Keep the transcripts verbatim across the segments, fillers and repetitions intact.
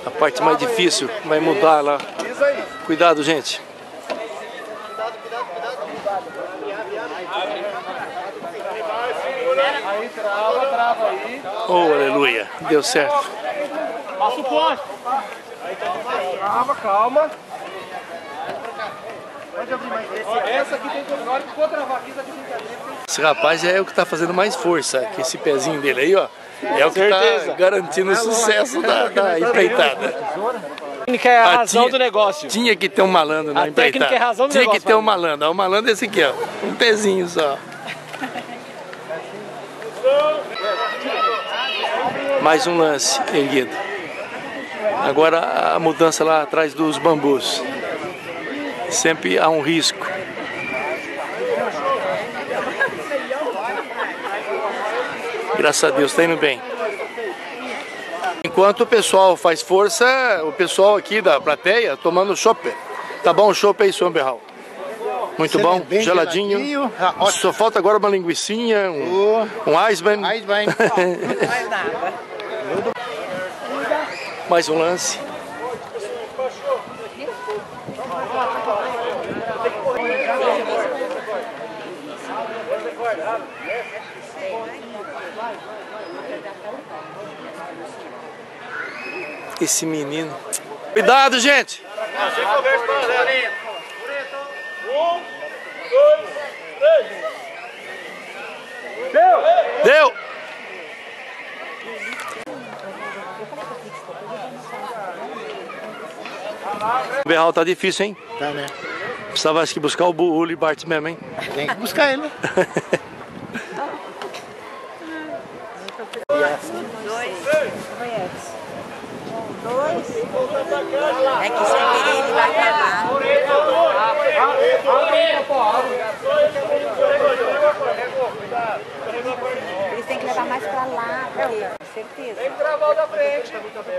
A parte mais difícil vai mudar lá. Cuidado, gente. Aí, trava, trava aí. Oh, aleluia. Deu certo. Passa o ponte. Calma, calma. Pode abrir mais. Essa aqui tem que... Na hora que for travar aqui, essa aqui tem que abrir. Esse rapaz é o que tá fazendo mais força. Que esse pezinho dele aí, ó. É o que tá garantindo o sucesso da, da empreitada. A técnica é a Ah, razão tinha- do negócio. Tinha que ter um malandro na A empreitada. técnica é a razão do Tinha negócio, que ter um Fábio. malandro. O malandro é esse aqui, ó. Um pezinho só. Mais um lance erguido. Agora a mudança lá atrás dos bambus. Sempre há um risco. Graças a Deus, está indo bem. Enquanto o pessoal faz força, o pessoal aqui da plateia tomando chopp. Tá bom o chopp aí, senhor Berral? Muito bom, Bem geladinho. geladinho. Ah, ótimo. Só falta agora uma linguicinha, um, um Eisbein. Eisbein. Mais um lance. Esse menino. Cuidado, gente! Um, dois, três. Deu! Deu! O Berral tá difícil, hein? Tá, né? Precisava acho que buscar o Uli Bart mesmo, hein? Tem que buscar ele. É que sem querer ele vai acabar. Eles têm que levar mais pra lá, porque, com certeza. Tem que travar o da frente.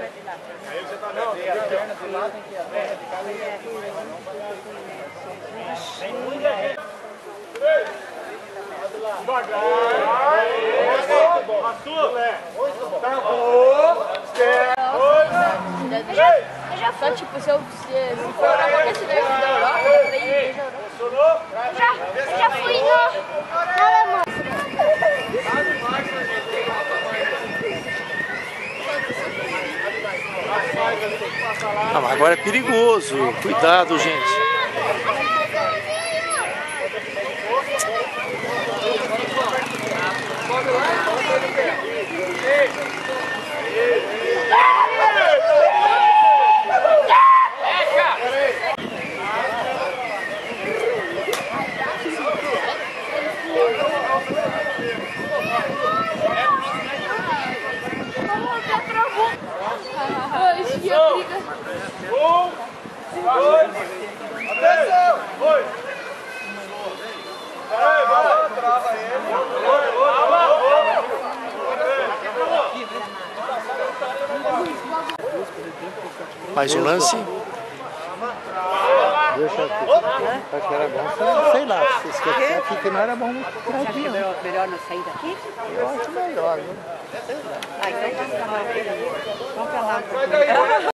Eu já fui, tipo, se eu se, se for pra qualquer cidade da Europa, eu falei inglês da Europa. Já, eu já fui no, na Alemanha. Ah, mas agora é perigoso. Cuidado, gente. Um, dois, atenção! Oi! Peraí, vai lá, trava ele. Mais um lance. Deixa aqui. Acho que era bom, sei lá, se esquecer aqui que não era bom muito tranquilo. Melhor, melhor não sair daqui? Eu acho melhor, viu? Ah, então vamos pra lá. Vamos pra lá.